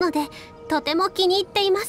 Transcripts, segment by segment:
のでとても気に入っています。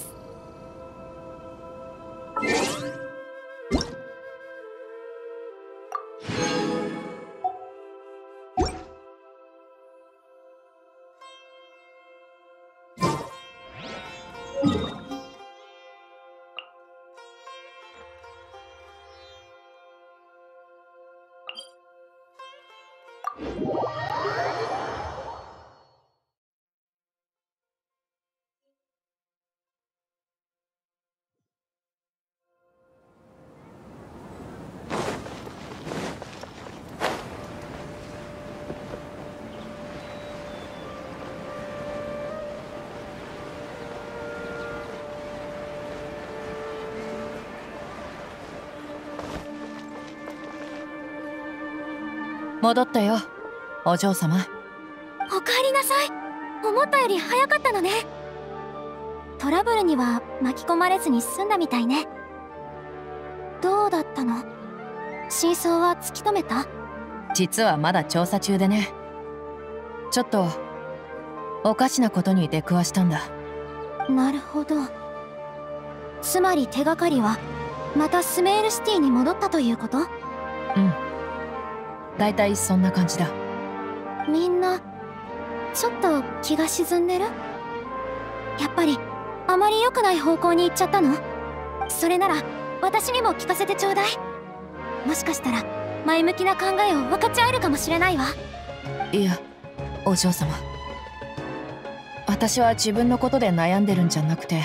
戻ったよ、お嬢様。 おかえりなさい。思ったより早かったのね。トラブルには巻き込まれずに済んだみたいね。どうだったの？真相は突き止めた？ 実はまだ調査中でね。ちょっとおかしなことに出くわしたんだ。 なるほど。つまり手がかりはまたスメールシティに戻ったということ？ うん、だいたいそんな感じだ。 みんなちょっと気が沈んでる？やっぱりあまり良くない方向に行っちゃったの？それなら私にも聞かせてちょうだい。もしかしたら前向きな考えを分かち合えるかもしれないわ。 いや、お嬢様、私は自分のことで悩んでるんじゃなくて、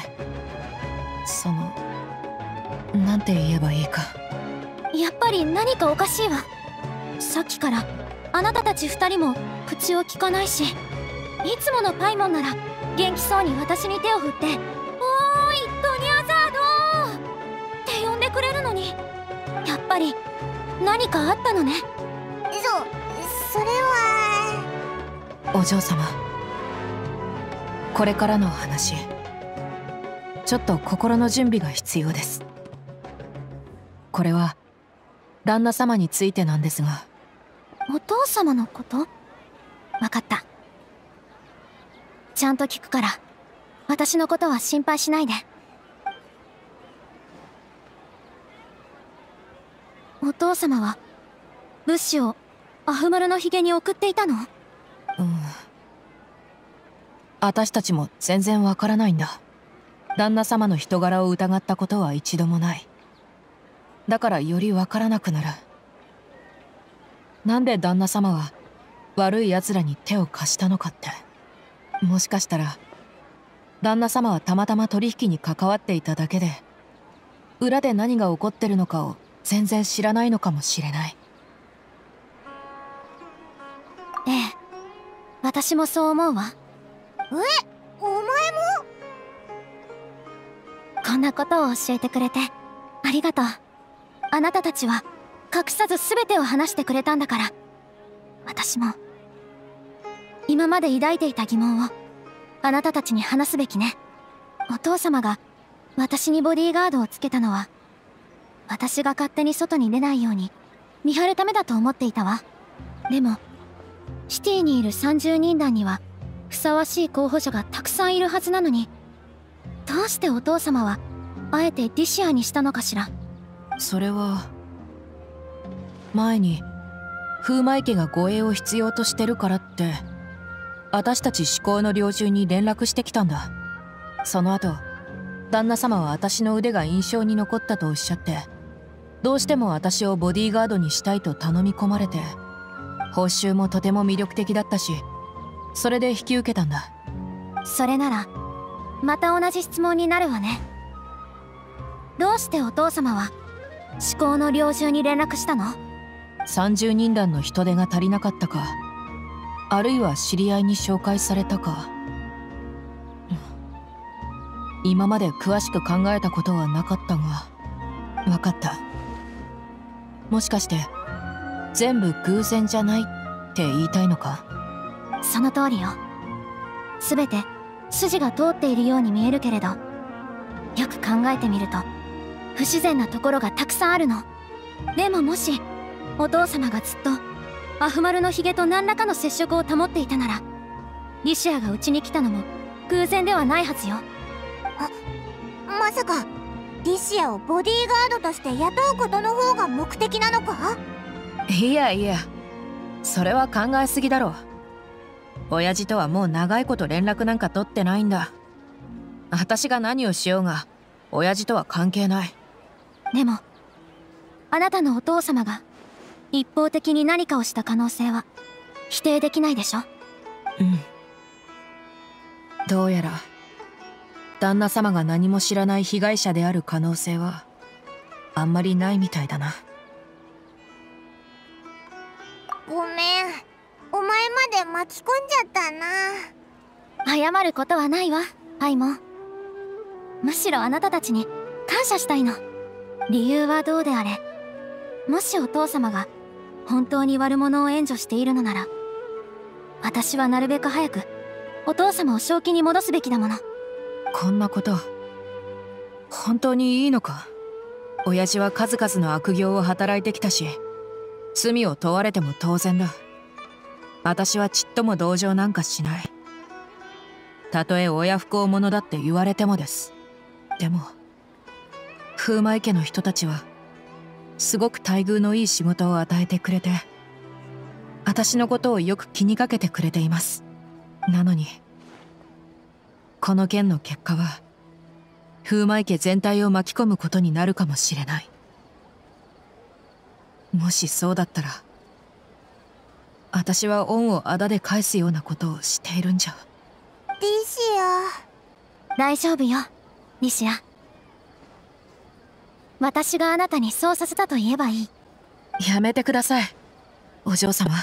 なんて言えばいいか。 やっぱり何かおかしいわ。さっきからあなたたち2人も口を聞かないし、いつものパイモンなら元気そうに私に手を振って「おーい、ドニャザード!」って呼んでくれるのに、やっぱり何かあったのね。 それは。 お嬢様、これからの話、ちょっと心の準備が必要です。これは旦那様についてなんですが。 お父様のこと？わかった。ちゃんと聞くから、私のことは心配しないで。お父様は物資をアフマルのヒゲに送っていたの？ 私たちも全然わからないんだ。旦那様の人柄を疑ったことは一度もない。だからよりわからなくなる。なんで旦那様は悪い奴らに手を貸したのかって。もしかしたら旦那様はたまたま取引に関わっていただけで、裏で何が起こってるのかを全然知らないのかもしれない。 ええ、私もそう思うわ。 お前も？ こんなことを教えてくれてありがとう。あなたたちは隠さず全てを話してくれたんだから、私も今まで抱いていた疑問をあなたたちに話すべきね。お父様が私にボディーガードをつけたのは、私が勝手に外に出ないように見張るためだと思っていたわ。でもシティにいる30人団にはふさわしい候補者がたくさんいるはずなのに、どうしてお父様はあえてディシアにしたのかしら。 それは前に風魔池が護衛を必要としてるからって私たち至高の猟銃に連絡してきたんだ。その後旦那様は私の腕が印象に残ったとおっしゃって、どうしても私をボディーガードにしたいと頼み込まれて、報酬もとても魅力的だったし、それで引き受けたんだ。 それならまた同じ質問になるわね。どうしてお父様は至高の猟銃に連絡したの ？30人団の人手が足りなかったか、あるいは知り合いに紹介されたか。今まで詳しく考えたことはなかったが、分かった。もしかして全部偶然じゃないって言いたいのか？ その通りよ。全て筋が通っているように見えるけれど、よく考えてみると不自然なところがたくさんあるの。でももしお父様がずっとアフマルのヒゲと何らかの接触を保っていたなら、リシアがうちに来たのも偶然ではないはずよ。 まさかリシアをボディーガードとして雇うことの方が目的なのか？ いやいや、それは考えすぎだろう。親父とはもう長いこと連絡なんか取ってないんだ。私が何をしようが親父とは関係ない。 でもあなたのお父様が一方的に何かをした可能性は否定できないでしょ。 うん。どうやら旦那様が何も知らない被害者である可能性はあんまりないみたいだな。 ごめん、お前まで巻き込んじゃったな。 謝ることはないわ、パイモン。むしろあなたたちに感謝したいの。理由はどうであれ、もしお父様が本当に悪者を援助しているのなら、私はなるべく早くお父様を正気に戻すべきだもの。 こんなこと本当にいいのか？親父は数々の悪行を働いてきたし、罪を問われても当然だ。私はちっとも同情なんかしない。たとえ親不孝者だって言われてもです。でも風魔家の人たちはすごく待遇のいい仕事を与えてくれて、私のことをよく気にかけてくれています。なのにこの件の結果は風魔家全体を巻き込むことになるかもしれない。もしそうだったら私は恩をあだで返すようなことをしているんじゃ。 リシア。 大丈夫よ、リシア。私があなたにそうさせたと言えばいい。 やめてください、お嬢様。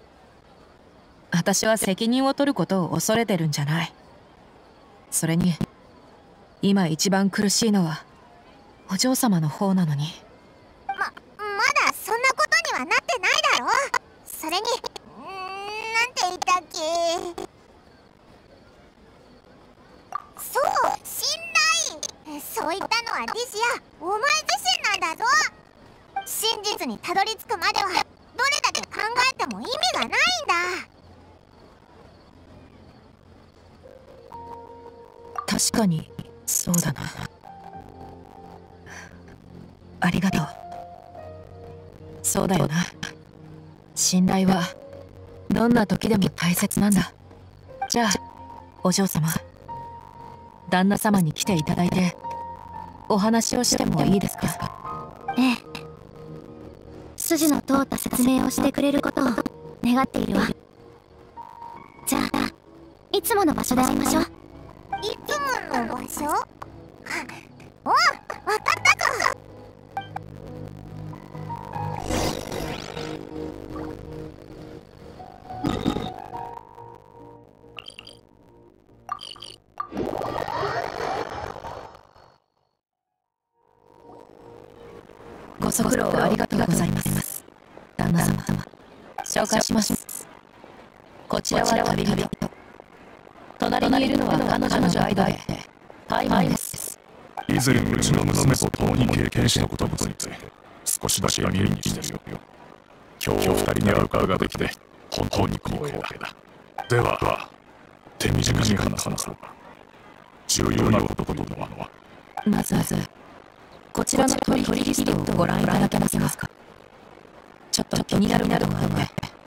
私は責任を取ることを恐れてるんじゃない。それに今一番苦しいのはお嬢様の方なのに。 まだそんなことにはなってないだろ。それになんて言ったっけ。そう、信頼。そう言ったのはリシア、お前自身なんだぞ。真実にたどり着くまではどれだけ考えても意味がないんだ。 確かにそうだな。ありがとう。そうだよな。信頼はどんな時でも大切なんだ。じゃあお嬢様、旦那様に来ていただいてお話をしてもいいですか？ ええ、筋の通った説明をしてくれることを願っているわ。じゃあいつもの場所で会いましょう。 いつもの場所？お、わかったか。 ご足労ありがとうございます。旦那様、紹介します。こちらは旅人。隣にいるのは彼女のガイドでパイマンです。 以前うちの娘と共に経験したことについて少しだけ耳にしてるよ。今日二人に会うことができて本当に光栄だ。では手短に話そうか。重要なことというのは、 まずこちらの取引リストをご覧いただけますか？ちょっと気になることがあって。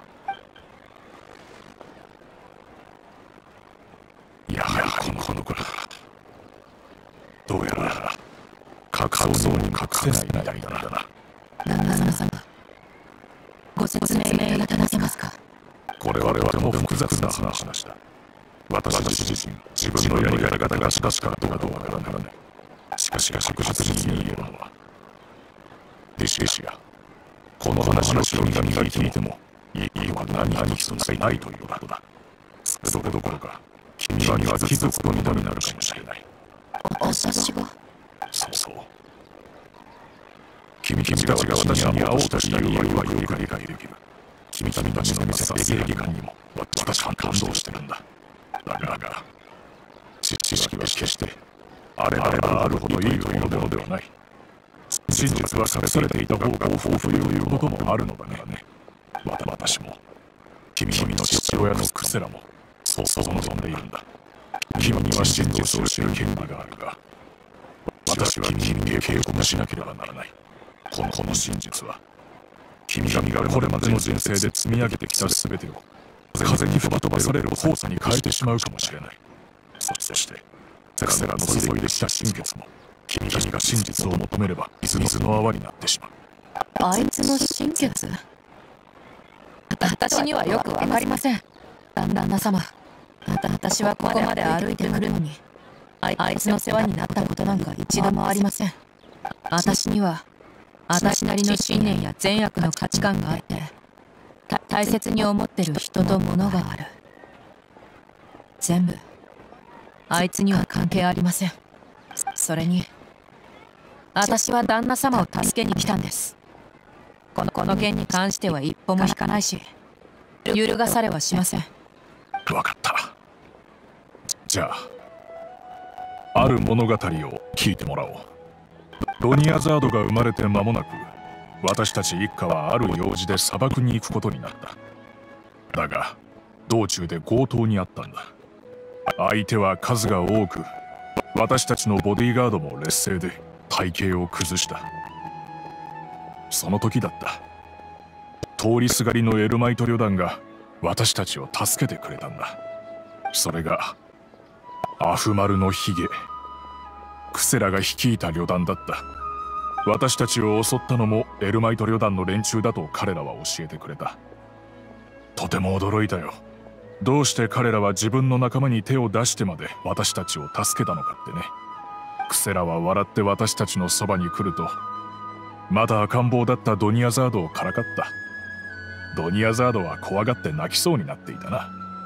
やはりこの子だ。どうやら隠そうに隠せないみたいだな。 旦那様、ご説明いただけますか？ これはとても複雑な話だ。私自身自分のやり方が正しかったかどうかわからない。しかし確実に言えるのは、リシア、この話を君が聞いても意義は何一つないということだ。それどころか君は傷つくことになるかもしれない。 私が？ そう。君が私に会おうとした理由はよく理解できる。君たちの見せた正義感にも私は感動してるんだ。だが、知識は決してあればあるほどいいというものではない。真実は隠されていた方が豊富ということもあるのだね。私も君の父親のクセラもそう望んでいるんだ。 君には真実を知る権利があるが、私は君に警告しなければならない。この真実は、君がこれまでの人生で積み上げてきた全てを風に吹き飛ばされる黄砂に変えてしまうかもしれない。そしてセラの注いできた心血も君が真実を求めれば水の泡になってしまう。 あいつの心血？私にはよくわかりません。旦那様、私はここまで歩いてくるのにあいつの世話になったことなんか一度もありません。私には私なりの信念や善悪の価値観があって大切に思ってる人と物がある。全部あいつには関係ありません。それに私は旦那様を助けに来たんです。この件に関しては一歩も引かないし揺るがされはしません。 分かった。じゃある物語を聞いてもらおう。ドニアザードが生まれて間もなく私たち一家はある用事で砂漠に行くことになった。だが道中で強盗にあったんだ。相手は数が多く私たちのボディーガードも劣勢で体型を崩した。その時だった。通りすがりのエルマイト旅団が私たちを助けてくれたんだ。それがアフマルのヒゲクセラが率いた旅団だった。私たちを襲ったのもエルマイト旅団の連中だと彼らは教えてくれた。とても驚いたよ。どうして彼らは自分の仲間に手を出してまで私たちを助けたのかってね。クセラは笑って私たちのそばに来るとまだ赤ん坊だったドニアザードをからかった。ドニアザードは怖がって泣きそうになっていたな。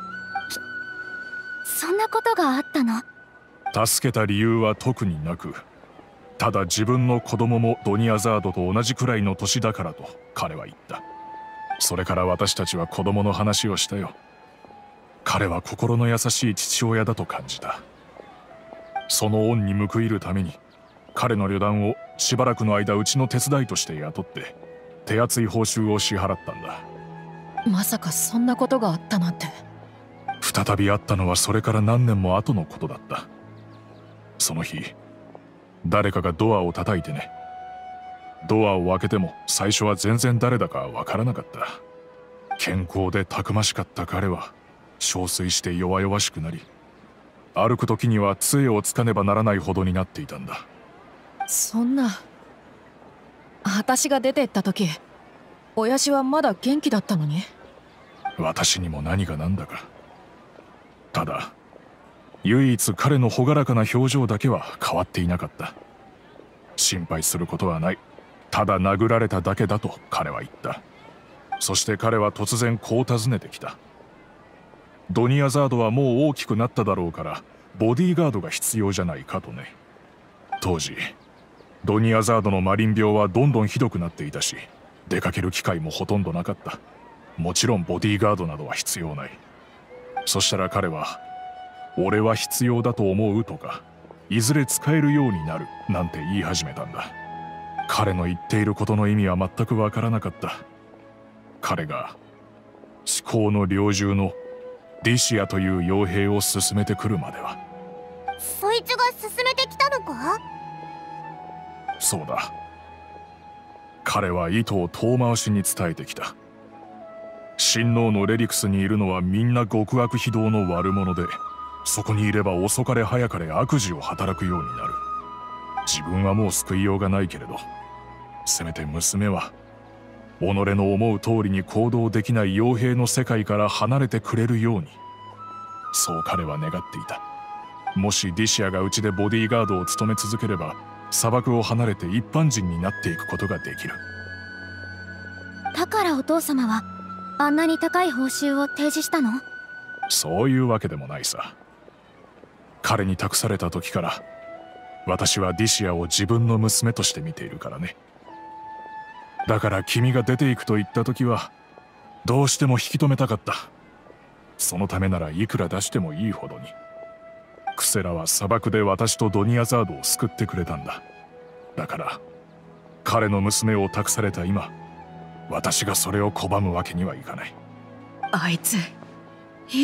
そんなことがあったの？ 助けた理由は特になく、ただ自分の子供もドニアザードと同じくらいの年だからと彼は言った。それから私たちは子供の話をしたよ。彼は心の優しい父親だと感じた。その恩に報いるために彼の旅団をしばらくの間うちの手伝いとして雇って手厚い報酬を支払ったんだ。 まさかそんなことがあったなんて。 再び会ったのはそれから何年も後のことだった。その日誰かがドアを叩いてね。ドアを開けても最初は全然誰だかわからなかった。健康でたくましかった彼は憔悴して弱々しくなり、歩く時には杖をつかねばならないほどになっていたんだ。 そんな。私が出てった時親父はまだ元気だったのに。 私にも何が何だか。ただ唯一彼の朗らかな表情だけは変わっていなかった。心配することはない、ただ殴られただけだと彼は言った。そして彼は突然こう尋ねてきた。ドニアザードはもう大きくなっただろうからボディーガードが必要じゃないかとね。当時ドニアザードのマリン病はどんどんひどくなっていたし、出かける機会もほとんどなかった。もちろんボディーガードなどは必要ない。そしたら彼は俺は必要だと思うとか、いずれ使えるようになるなんて言い始めたんだ。彼の言っていることの意味は全くわからなかった。彼が至高の猟銃のディシアという傭兵を進めてくるまでは。 そいつが進めてきたのか？ そうだ。彼は意図を遠回しに伝えてきた。親王のレリクスにいるのはみんな極悪非道の悪者で、そこにいれば遅かれ早かれ悪事を働くようになる。自分はもう救いようがないけれど、せめて娘は己の思う通りに行動できない傭兵の世界から離れてくれるように、そう彼は願っていた。もしディシアがうちでボディーガードを務め続ければ、砂漠を離れて一般人になっていくことができる。 だからお父様はあんなに高い報酬を提示したの？ そういうわけでもないさ。彼に託された時から私はディシアを自分の娘として見ているからね。だから君が出ていくと言った時はどうしても引き止めたかった。そのためならいくら出してもいいほどに。クセラは砂漠で私とドニアザードを救ってくれたんだ。だから彼の娘を託された今、私がそれを拒むわけにはいかない。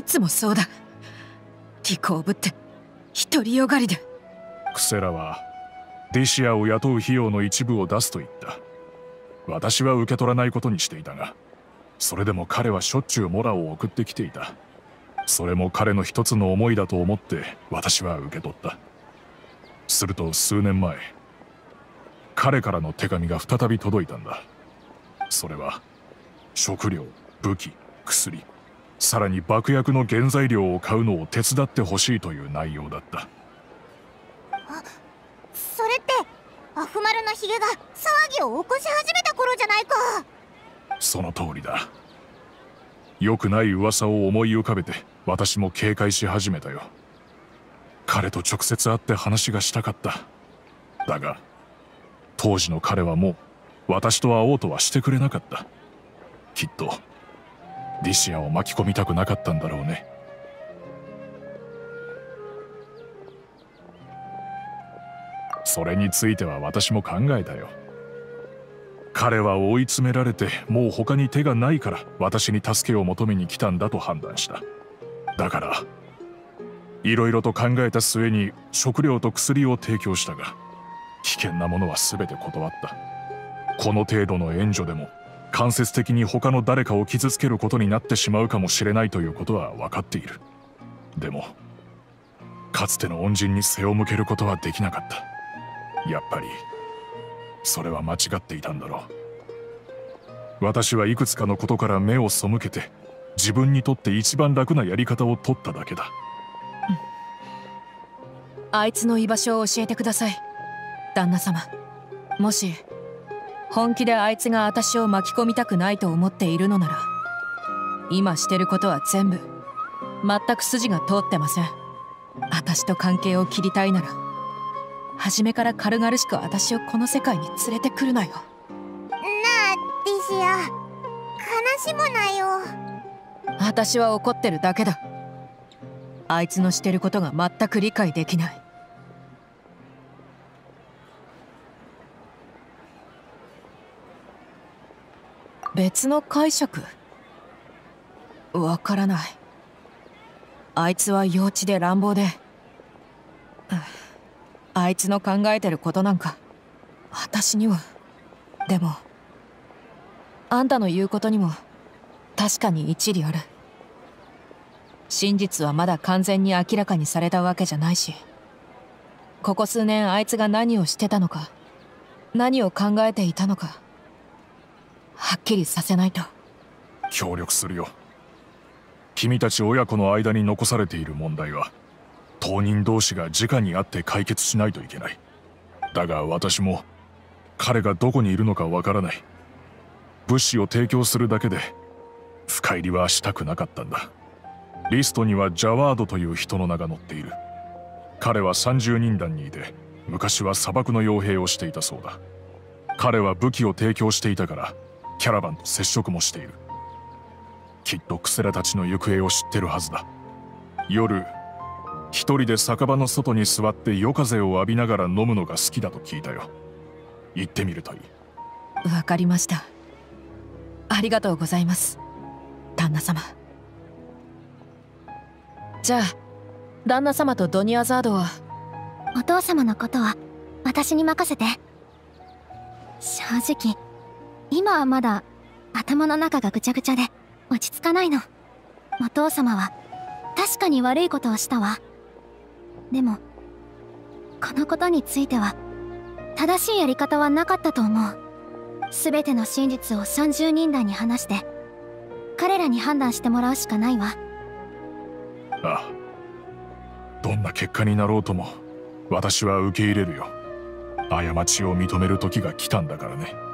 あいついつもそうだ。利口ぶって独りよがりで。 クセラはディシアを雇う費用の一部を出すと言った。私は受け取らないことにしていたが、それでも彼はしょっちゅうモラを送ってきていた。それも彼の一つの思いだと思って私は受け取った。すると数年前、彼からの手紙が再び届いたんだ。それは食料、武器、薬、さらに爆薬の原材料を買うのを手伝ってほしいという内容だった。 それってアフマルのヒゲが騒ぎを起こし始めた頃じゃないか。 その通りだ。良くない噂を思い浮かべて私も警戒し始めたよ。彼と直接会って話がしたかった。だが当時の彼はもう私と会おうとはしてくれなかった。きっとディシアを巻き込みたくなかったんだろうね。それについては私も考えたよ。彼は追い詰められてもう他に手がないから私に助けを求めに来たんだと判断した。だからいろいろと考えた末に食料と薬を提供したが、危険なものは全て断った。この程度の援助でも間接的に他の誰かを傷つけることになってしまうかもしれないということは分かっている。でもかつての恩人に背を向けることはできなかった。やっぱりそれは間違っていたんだろう。私はいくつかのことから目を背けて自分にとって一番楽なやり方を取っただけだ。 あいつの居場所を教えてください、旦那様。もし本気であいつが私を巻き込みたくないと思っているのなら、今してることは全部全く筋が通ってません。私と関係を切りたいなら初めから軽々しく私をこの世界に連れてくるなよ。 なあディシア、悲しむなよ。 私は怒ってるだけだ。あいつのしてることが全く理解できない。別の解釈？わからない。あいつは幼稚で乱暴で、あいつの考えてることなんか私には。でもあんたの言うことにも確かに一理ある。真実はまだ完全に明らかにされたわけじゃないし、ここ数年あいつが何をしてたのか、何を考えていたのか、はっきりさせないと。 協力するよ。君たち親子の間に残されている問題は当人同士が直に会って解決しないといけない。だが私も彼がどこにいるのかわからない。物資を提供するだけで深入りはしたくなかったんだ。リストにはジャワードという人の名が載っている。彼は30人団にいて昔は砂漠の傭兵をしていたそうだ。彼は武器を提供していたからキャラバンと接触もしている。きっとクセラたちの行方を知ってるはずだ。夜一人で酒場の外に座って夜風を浴びながら飲むのが好きだと聞いたよ。行ってみるといい。 わかりました。ありがとうございます、旦那様。じゃあ旦那様とドニアザードは。 お父様のことは私に任せて。正直今はまだ頭の中がぐちゃぐちゃで落ち着かないの。お父様は確かに悪いことをしたわ。でもこのことについては正しいやり方はなかったと思う。全ての真実を30人団に話して彼らに判断してもらうしかないわ。 ああ、どんな結果になろうとも私は受け入れるよ。過ちを認める時が来たんだからね。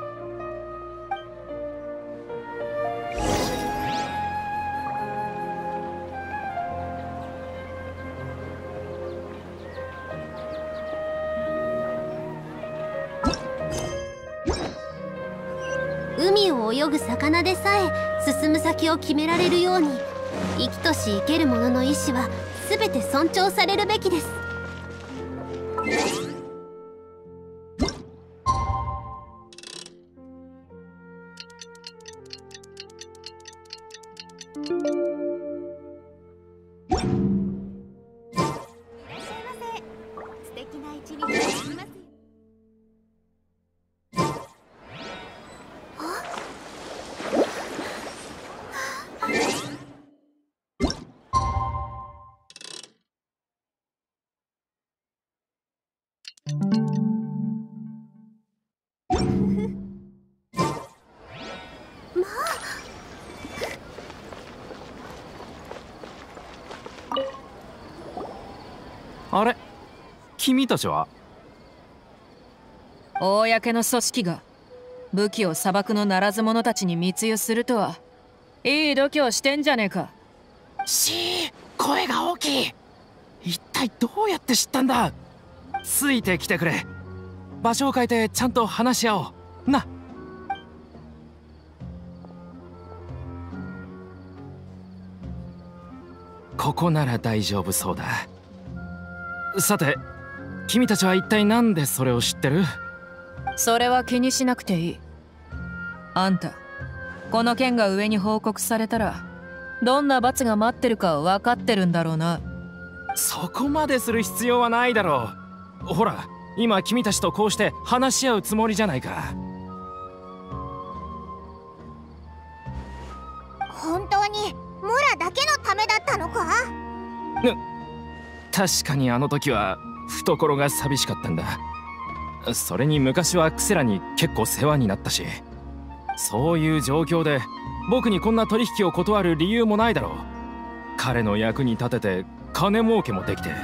海を泳ぐ魚でさえ進む先を決められるように、生きとし生ける者の意志は全て尊重されるべきです。 すいません、 君たちは？ 公の組織が武器を砂漠のならず者たちに密輸するとは、いい度胸してんじゃねえか。 声が大きい。一体どうやって知ったんだ？ついてきてくれ。場所を変えてちゃんと話し合おうな。ここなら大丈夫そうだ。さて、君たちは一体なんでそれを知ってる？ それは気にしなくていい。あんた、この件が上に報告されたらどんな罰が待ってるか分かってるんだろうな。 そこまでする必要はないだろう。ほら、今君たちとこうして話し合うつもりじゃないか。 本当にモラだけのためだったのか？ 確かにあの時は懐が寂しかったんだ。それに昔はクセラに結構世話になったし、そういう状況で僕にこんな取引を断る理由もないだろう。彼の役に立てて金儲けもできて。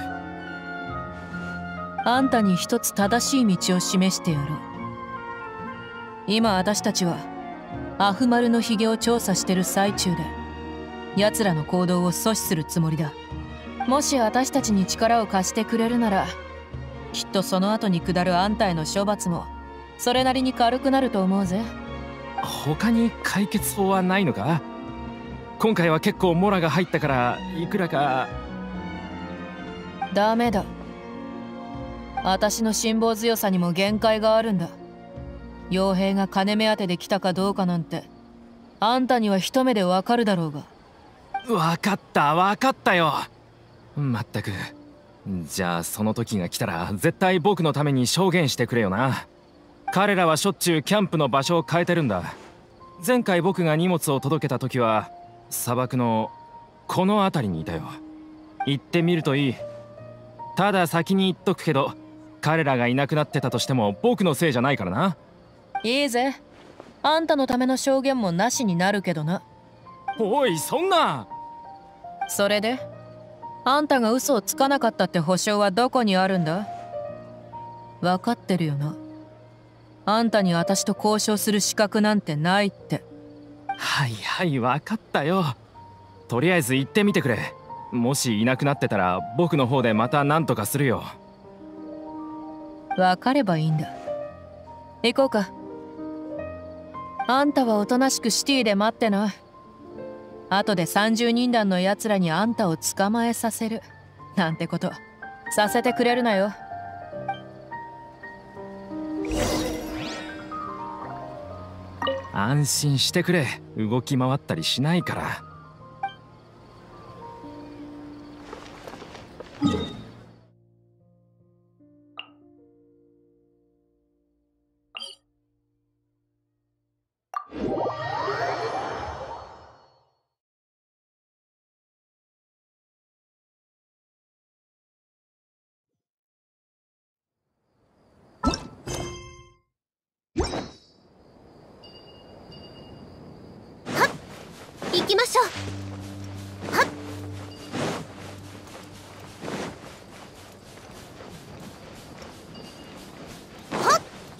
あんたに一つ正しい道を示してやろう。今私たちはアフマルのヒゲを調査してる最中で、奴らの行動を阻止するつもりだ。もし私たちに力を貸してくれるなら、きっとその後に下るあんたへの処罰もそれなりに軽くなると思うぜ。 他に解決法はないのか？今回は結構モラが入ったからいくらか。 ダメだ。私の辛抱強さにも限界があるんだ。傭兵が金目当てで来たかどうかなんてあんたには一目でわかるだろうが。 わかったよ。まったく。じゃあその時が来たら絶対僕のために証言してくれよな。彼らはしょっちゅうキャンプの場所を変えてるんだ。前回僕が荷物を届けた時は砂漠のこの辺りにいたよ。行ってみるといい。ただ先に言っとくけど、彼らがいなくなってたとしても僕のせいじゃないからな。 いいぜ。あんたのための証言もなしになるけどな。 おい、そんな。 それであんたが嘘をつかなかったって保証はどこにあるんだ？分かってるよな。あんたに私と交渉する資格なんてないって。 はい分かったよ。とりあえず行ってみてくれ。もしいなくなってたら僕の方でまた何とかするよ。 分かればいいんだ。行こうか。あんたはおとなしくシティで待ってな。後で30人団のやつらにあんたを捕まえさせるなんてことさせてくれるなよ。 安心してくれ。動き回ったりしないから。 行きましょう。はっ。はっ。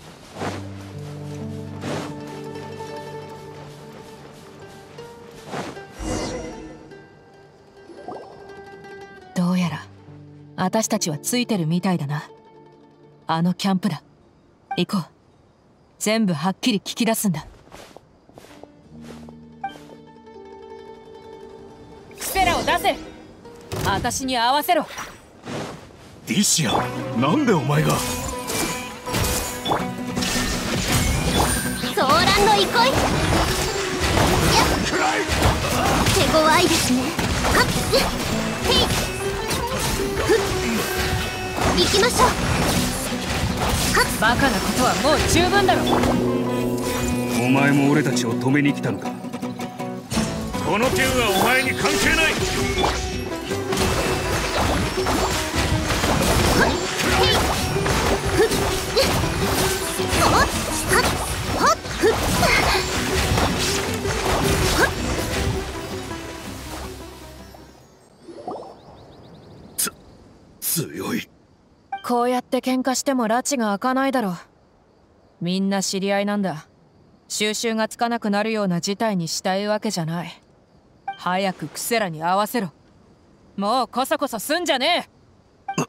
どうやら私たちはついてるみたいだな。あのキャンプだ。行こう。全部はっきり聞き出すんだ。クセラを出せ。私に合わせろ。 ディシア、なんでお前が。 ソーランの憩い。手強いですね。はっ。へい。ふっ。行きましょう。 バカなことはもう十分だろ。 お前も俺たちを止めに来たのか。 この件はお前に関係ない。 強い。 こうやって喧嘩しても拉致が開かないだろう。みんな知り合いなんだ。収拾がつかなくなるような事態にしたいわけじゃない。早くクセラに合わせろ。もうコソコソすんじゃねえ。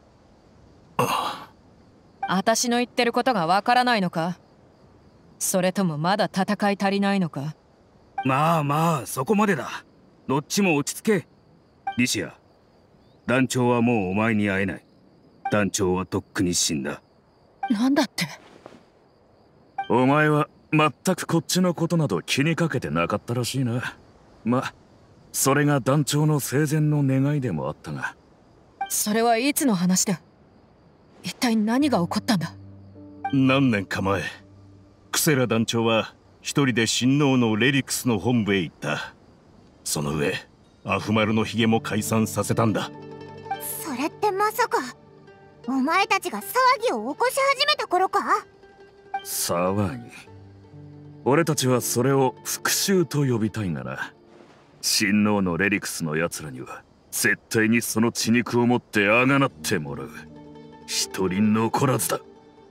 私の言ってることがわからないのか？それともまだ戦い足りないのか？ まあまあ、そこまでだ。どっちも落ち着け。リシア、団長はもうお前に会えない。団長はとっくに死んだ。 なんだって？ お前は全くこっちのことなど気にかけてなかったらしいな。ま、それが団長の生前の願いでもあったが。 それはいつの話だ？一体何が起こったんだ？ 何年か前、クセラ団長は一人で親王のレリクスの本部へ行った。その上、アフマルのヒゲも解散させたんだ。 それってまさかお前たちが騒ぎを起こし始めた頃か？ 騒ぎ。俺たちはそれを復讐と呼びたいがな。親王のレリクスのやつらには絶対にその血肉を持ってあがなってもらう。一人残らずだ。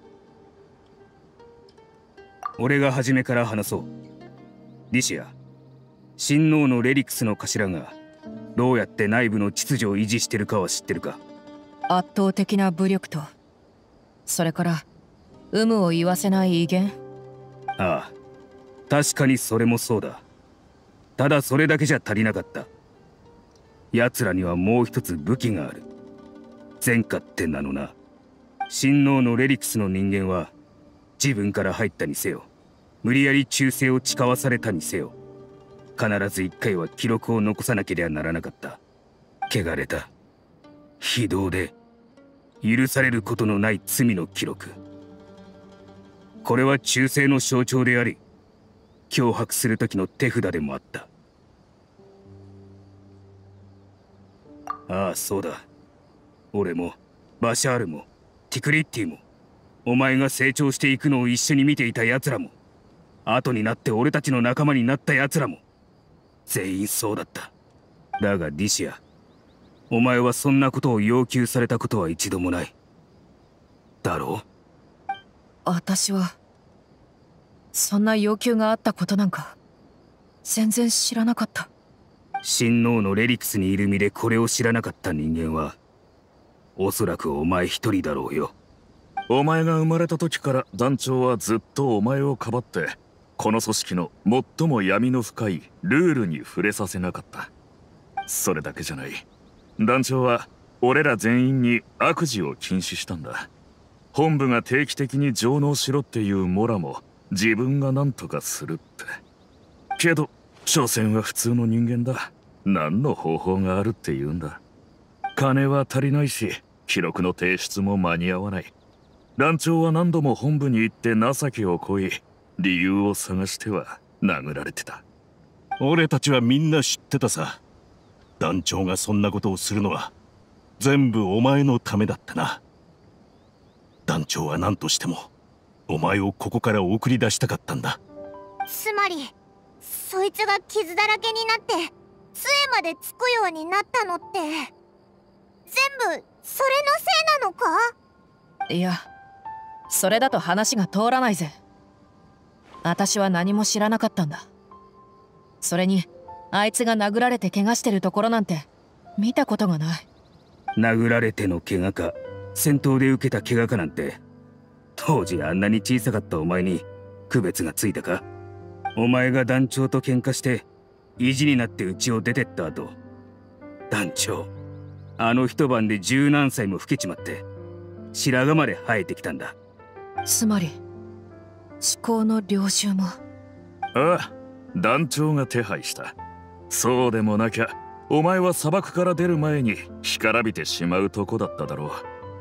俺が初めから話そう。リシア、親王のレリクスの頭がどうやって内部の秩序を維持してるかは知ってるか？ 圧倒的な武力と、それから有無を言わせない威厳。 ああ、確かにそれもそうだ。ただそれだけじゃ足りなかった。奴らにはもう一つ武器がある。前科って名のな。親王のレリクスの人間は自分から入ったにせよ、無理やり忠誠を誓わされたにせよ、必ず一回は記録を残さなければならなかった。汚れた、非道で許されることのない罪の記録。これは忠誠の象徴であり、脅迫する時の手札でもあった。ああ、そうだ。俺もバシャールもティクリッティも、お前が成長していくのを一緒に見ていた奴らも、後になって俺たちの仲間になった奴らも全員そうだった。だがリシア、お前はそんなことを要求されたことは一度もない。だろう？ 私はそんな要求があったことなんか全然知らなかった。 親王のレリクスにいる身でこれを知らなかった人間はおそらくお前一人だろうよ。 お前が生まれた時から団長はずっとお前をかばってこの組織の最も闇の深いルールに触れさせなかった。それだけじゃない。団長は俺ら全員に悪事を禁止したんだ。本部が定期的に上納しろっていうモラも自分が何とかするって。けど所詮は普通の人間だ。何の方法があるって言うんだ。金は足りないし記録の提出も間に合わない。団長は何度も本部に行って情けを乞い、理由を探しては殴られてた。 俺たちはみんな知ってたさ。団長がそんなことをするのは全部お前のためだったな。団長は何としてもお前をここから送り出したかったんだ。 つまりそいつが傷だらけになって杖までつくようになったのって全部それのせいなのか？ いや、それだと話が通らないぜ。私は何も知らなかったんだ。それにあいつが殴られて怪我してるところなんて見たことがない。 殴られての怪我か戦闘で受けた怪我かなんて、当時あんなに小さかったお前に区別がついたか？お前が団長と喧嘩して意地になって家を出てった後、団長あの一晩で十何歳も老けちまって白髪まで生えてきたんだ。 つまり思考の領袖も。 ああ、団長が手配した。そうでもなきゃお前は砂漠から出る前に干からびてしまうとこだっただろう。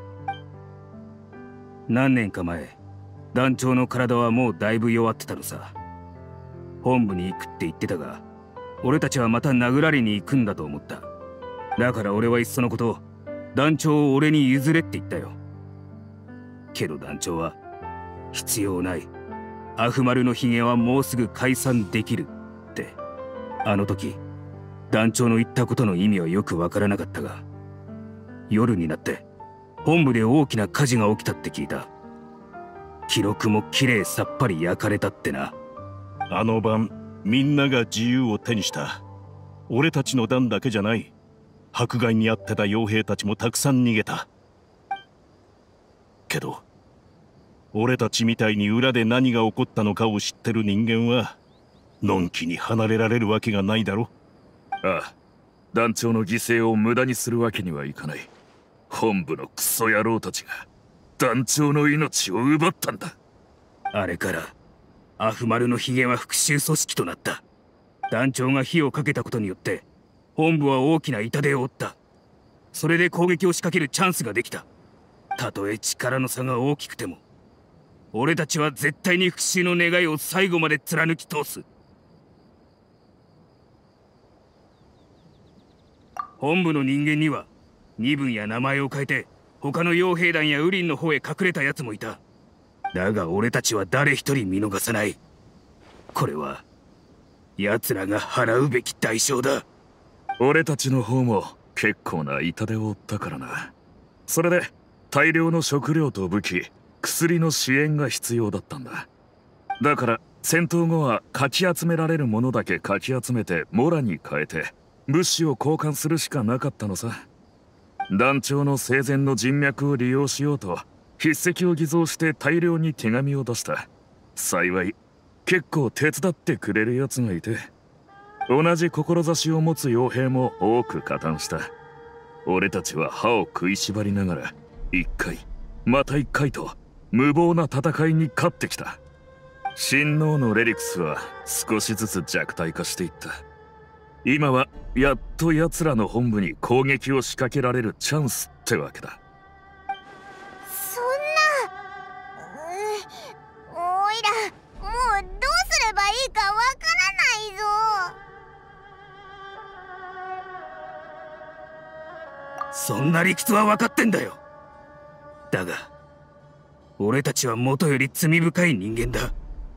何年か前、団長の体はもうだいぶ弱ってたのさ。本部に行くって言ってたが、俺たちはまた殴られに行くんだと思った。だから俺はいっそのこと団長を俺に譲れって言ったよ。けど団長は必要ない、アフマルのヒゲはもうすぐ解散できるって。あの時団長の言ったことの意味はよくわからなかったが、夜になって本部で大きな火事が起きたって聞いた。記録もきれいさっぱり焼かれたってな。 あの晩みんなが自由を手にした。俺たちの団だけじゃない。迫害に遭ってた傭兵たちもたくさん逃げた。けど俺たちみたいに裏で何が起こったのかを知ってる人間はのんきに離れられるわけがないだろ。 ああ、団長の犠牲を無駄にするわけにはいかない。本部のクソ野郎たちが団長の命を奪ったんだ。 あれからアフマルのヒゲは復讐組織となった。団長が火をかけたことによって本部は大きな痛手を負った。それで攻撃を仕掛けるチャンスができた。たとえ力の差が大きくても俺たちは絶対に復讐の願いを最後まで貫き通す。本部の人間には身分や名前を変えて他の傭兵団やウリンの方へ隠れた奴もいた。だが俺たちは誰一人見逃さない。これは奴らが払うべき代償だ。 俺たちの方も結構な痛手を負ったからな。それで大量の食料と武器、薬の支援が必要だったんだ。だから戦闘後はかき集められるものだけかき集めてモラに変えて物資を交換するしかなかったのさ。団長の生前の人脈を利用しようと筆跡を偽造して大量に手紙を出した。幸い結構手伝ってくれるやつがいて、同じ志を持つ傭兵も多く加担した。俺たちは歯を食いしばりながら一回また一回と無謀な戦いに勝ってきた。親王のレリクスは少しずつ弱体化していった。今はやっと奴らの本部に攻撃を仕掛けられるチャンスってわけだ。 そんな、おいらもうどうすればいいかわからないぞ。 そんな理屈は分かってんだよ。だが俺たちは元より罪深い人間だ。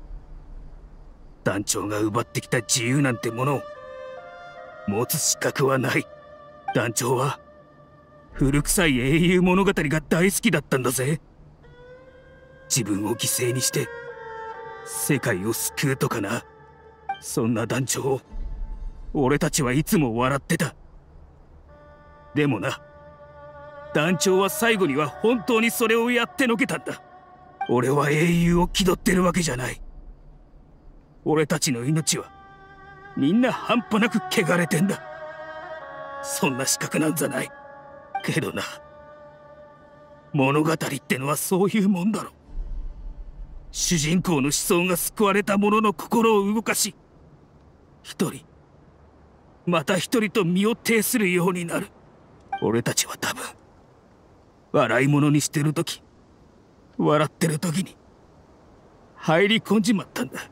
団長が奪ってきた自由なんてものを持つ資格はない。団長は古臭い英雄物語が大好きだったんだぜ。自分を犠牲にして世界を救うとかな。そんな団長を俺たちはいつも笑ってた。でもな、団長は最後には本当にそれをやってのけたんだ。俺は英雄を気取ってるわけじゃない。俺たちの命はみんな半端なく汚れてんだ。そんな資格なんざないけどな、物語ってのはそういうもんだろ。主人公の思想が救われた者の心を動かし、一人また一人と身を挺するようになる。俺たちは多分笑い物にしてる時、笑ってる時に入り込んじまったんだ。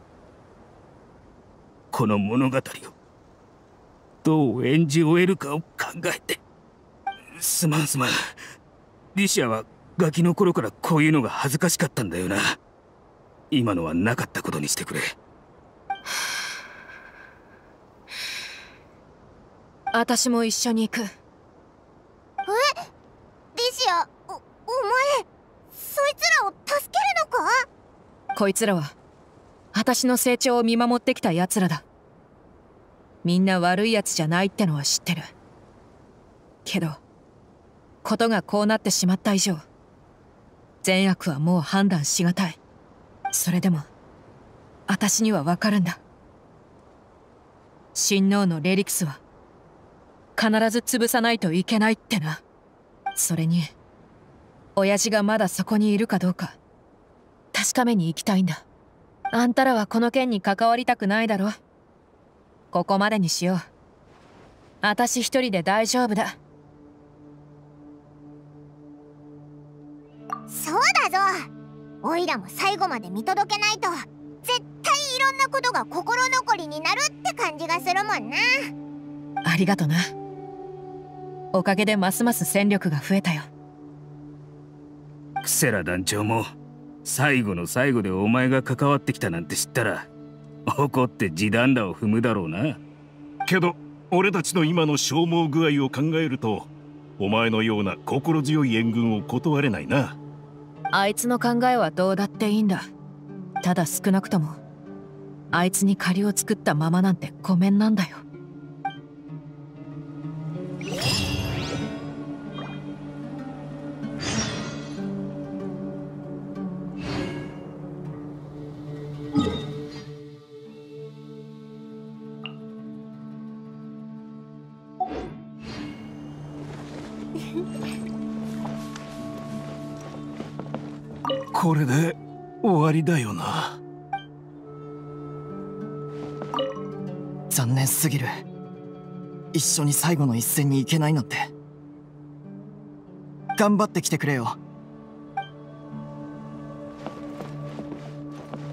この物語をどう演じ終えるかを考えて。すまん。リシアはガキの頃からこういうのが恥ずかしかったんだよな。今のはなかったことにしてくれ。 私も一緒に行く。 リシア、お前そいつらを助けるのか？ こいつらは私の成長を見守ってきた奴らだ。みんな悪い奴じゃないってのは知ってるけど、ことがこうなってしまった以上、善悪はもう判断しがたい。それでも私にはわかるんだ。親王のレリクスは必ず潰さないといけないってな。それに親父がまだそこにいるかどうか確かめに行きたいんだ。あんたらはこの件に関わりたくないだろ。ここまでにしよう。私一人で大丈夫だ。 そうだぞ。おいらも最後まで見届けないと絶対いろんなことが心残りになるって感じがするもんな。 ありがとな。おかげでますます戦力が増えたよ。 クセラ団長も最後の最後でお前が関わってきたなんて知ったら怒って地団打を踏むだろうな。 けど俺たちの今の消耗具合を考えるとお前のような心強い援軍を断れないな。 あいつの考えはどうだっていいんだ。ただ少なくともあいつに借りを作ったままなんてごめんなんだよ。 これで終わりだよな。 残念すぎる。一緒に最後の一戦に行けないなんて。頑張ってきてくれよ。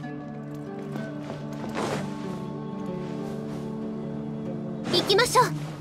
行きましょう。